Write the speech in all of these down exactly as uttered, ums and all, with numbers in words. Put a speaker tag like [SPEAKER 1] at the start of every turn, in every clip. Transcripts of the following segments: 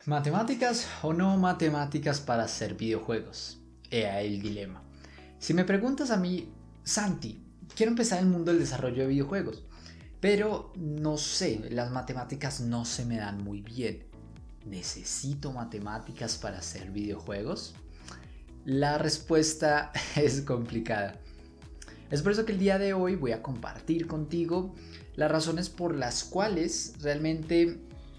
[SPEAKER 1] ¿Matemáticas o no matemáticas para hacer videojuegos? He ahí el dilema. Si me preguntas a mí, Santi, quiero empezar en el mundo del desarrollo de videojuegos, pero no sé, las matemáticas no se me dan muy bien. ¿Necesito matemáticas para hacer videojuegos? La respuesta es complicada. Es por eso que el día de hoy voy a compartir contigo las razones por las cuales realmente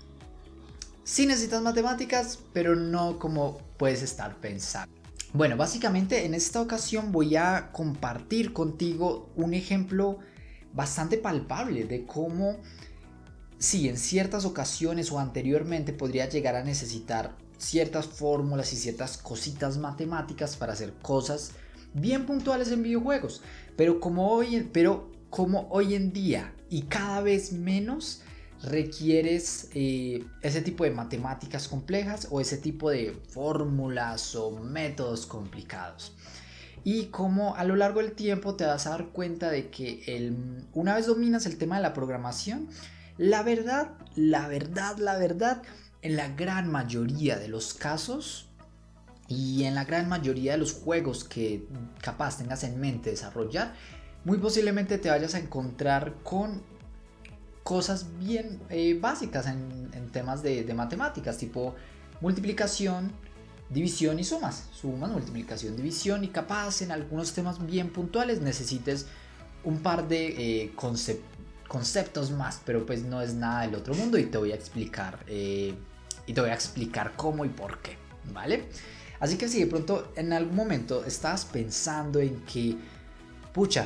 [SPEAKER 1] sí necesitas matemáticas, pero no como puedes estar pensando. Bueno, básicamente en esta ocasión voy a compartir contigo un ejemplo bastante palpable de cómo, sí, en ciertas ocasiones o anteriormente podría llegar a necesitar ciertas fórmulas y ciertas cositas matemáticas para hacer cosas bien puntuales en videojuegos, pero como hoy, pero como hoy en día y cada vez menos requieres eh, ese tipo de matemáticas complejas o ese tipo de fórmulas o métodos complicados. Y como a lo largo del tiempo te vas a dar cuenta de que el, una vez dominas el tema de la programación, la verdad, la verdad, la verdad, en la gran mayoría de los casos y en la gran mayoría de los juegos que capaz tengas en mente desarrollar, muy posiblemente te vayas a encontrar con cosas bien eh, básicas en, en temas de, de matemáticas, tipo multiplicación, división y sumas. Sumas, multiplicación, división, y capaz en algunos temas bien puntuales necesites un par de eh, concep conceptos más, pero pues no es nada del otro mundo y te voy a explicar eh, y te voy a explicar cómo y por qué, ¿vale? Así que si de pronto en algún momento estabas pensando en que, pucha,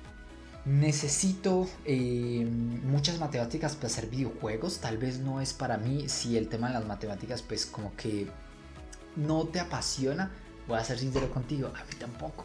[SPEAKER 1] necesito eh, muchas matemáticas para hacer videojuegos, tal vez no es para mí, si el tema de las matemáticas pues como que no te apasiona, voy a ser sincero contigo, a mí tampoco.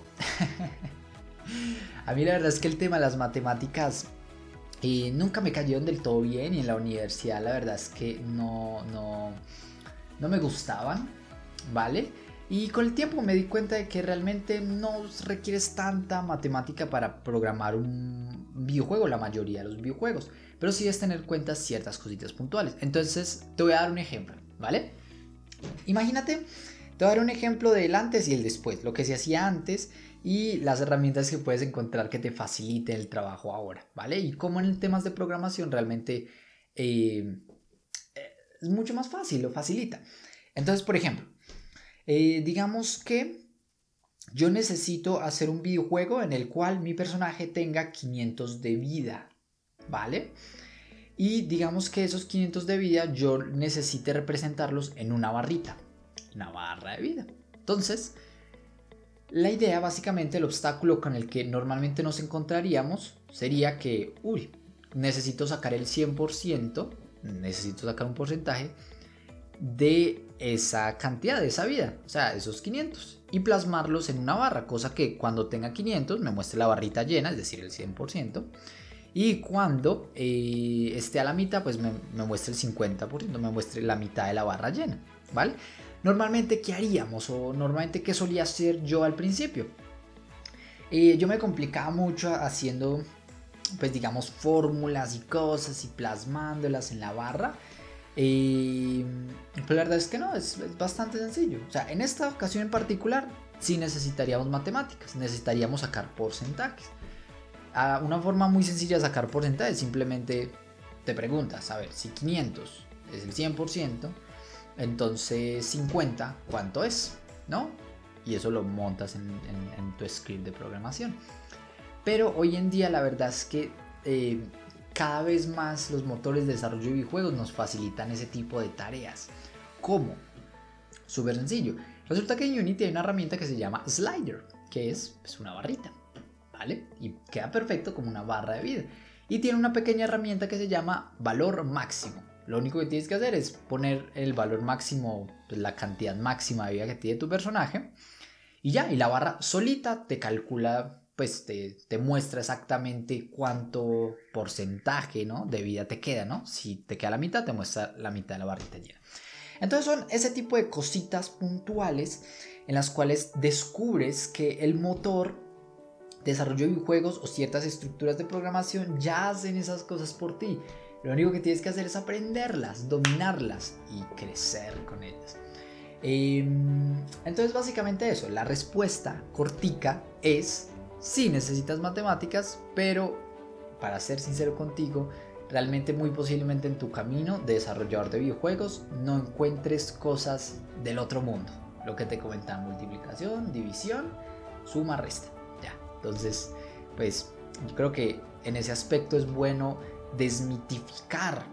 [SPEAKER 1] A mí la verdad es que el tema de las matemáticas eh, nunca me cayeron del todo bien, y en la universidad la verdad es que no, no, no me gustaban, ¿vale? Y con el tiempo me di cuenta de que realmente no requieres tanta matemática para programar un videojuego, la mayoría de los videojuegos, pero sí debes tener en cuenta ciertas cositas puntuales. Entonces te voy a dar un ejemplo, ¿vale? Imagínate, te voy a dar un ejemplo del antes y el después, lo que se hacía antes y las herramientas que puedes encontrar que te faciliten el trabajo ahora, ¿vale? Y cómo en temas de programación realmente eh, es mucho más fácil, lo facilita. Entonces, por ejemplo, Eh, digamos que yo necesito hacer un videojuego en el cual mi personaje tenga quinientos de vida, ¿vale? Y digamos que esos quinientos de vida yo necesite representarlos en una barrita, una barra de vida. Entonces, la idea, básicamente, el obstáculo con el que normalmente nos encontraríamos sería que, uy, necesito sacar el cien por ciento, necesito sacar un porcentaje de esa cantidad, de esa vida, o sea, esos quinientos, y plasmarlos en una barra, cosa que cuando tenga quinientos me muestre la barrita llena, es decir, el cien por ciento, y cuando eh, esté a la mitad, pues me, me muestre el cincuenta por ciento, me muestre la mitad de la barra llena, ¿vale? Normalmente, ¿qué haríamos? O normalmente, ¿qué solía hacer yo al principio? Eh, yo me complicaba mucho haciendo, pues digamos, fórmulas y cosas y plasmándolas en la barra. Y pues la verdad es que no, es, es bastante sencillo. O sea, en esta ocasión en particular sí necesitaríamos matemáticas, necesitaríamos sacar porcentajes. Ah, una forma muy sencilla de sacar porcentajes, simplemente te preguntas, a ver, si quinientos es el cien por ciento, entonces cincuenta, ¿cuánto es? ¿No? Y eso lo montas en, en, en tu script de programación. Pero hoy en día la verdad es que eh, cada vez más los motores de desarrollo de videojuegos nos facilitan ese tipo de tareas. ¿Cómo? Súper sencillo. Resulta que en Unity hay una herramienta que se llama Slider, que es pues, una barrita, ¿vale? Y queda perfecto como una barra de vida. Y tiene una pequeña herramienta que se llama valor máximo. Lo único que tienes que hacer es poner el valor máximo, pues, la cantidad máxima de vida que tiene tu personaje, y ya, y la barra solita te calcula, pues te, te muestra exactamente cuánto porcentaje, ¿no?, de vida te queda, ¿no? Si te queda la mitad, te muestra la mitad de la barrita llena. Entonces son ese tipo de cositas puntuales en las cuales descubres que el motor de desarrollo de videojuegos o ciertas estructuras de programación ya hacen esas cosas por ti. Lo único que tienes que hacer es aprenderlas, dominarlas y crecer con ellas. Eh, entonces básicamente eso, la respuesta cortica es sí necesitas matemáticas, pero para ser sincero contigo, realmente muy posiblemente en tu camino de desarrollador de videojuegos no encuentres cosas del otro mundo. Lo que te comentaba, multiplicación, división, suma, resta. Ya, entonces pues yo creo que en ese aspecto es bueno desmitificar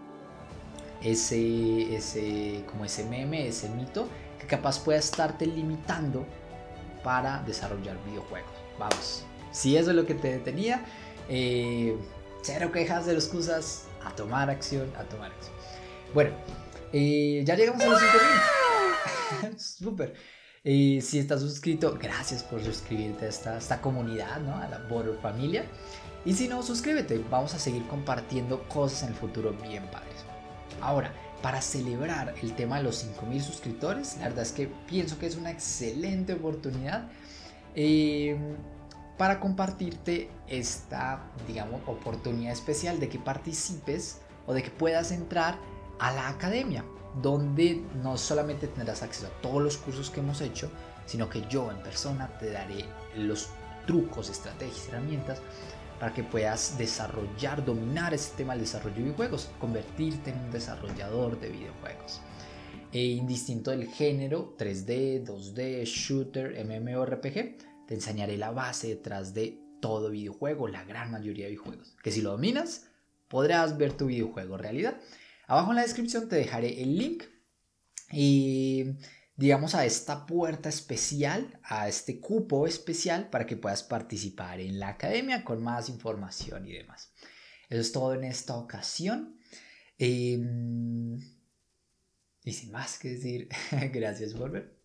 [SPEAKER 1] ese, ese, como ese meme, ese mito que capaz pueda estarte limitando para desarrollar videojuegos. Vamos, si eso es lo que te detenía, eh, cero quejas, cero excusas, a tomar acción, a tomar acción. Bueno, eh, ya llegamos a los cinco mil. Súper. Eh, si estás suscrito, gracias por suscribirte a esta, esta comunidad, ¿no? A la Border Familia. Y si no, suscríbete, vamos a seguir compartiendo cosas en el futuro bien padres. Ahora, para celebrar el tema de los cinco mil suscriptores, la verdad es que pienso que es una excelente oportunidad eh, para compartirte esta, digamos, oportunidad especial de que participes o de que puedas entrar a la academia, donde no solamente tendrás acceso a todos los cursos que hemos hecho, sino que yo en persona te daré los trucos, estrategias, herramientas para que puedas desarrollar, dominar ese tema del desarrollo de videojuegos, convertirte en un desarrollador de videojuegos. E indistinto del género, tres D, dos D, shooter, MMORPG, te enseñaré la base detrás de todo videojuego, la gran mayoría de videojuegos, que si lo dominas, podrás ver tu videojuego realidad. Abajo en la descripción te dejaré el link y digamos a esta puerta especial, a este cupo especial para que puedas participar en la academia con más información y demás. Eso es todo en esta ocasión. Eh, y sin más que decir, gracias por ver.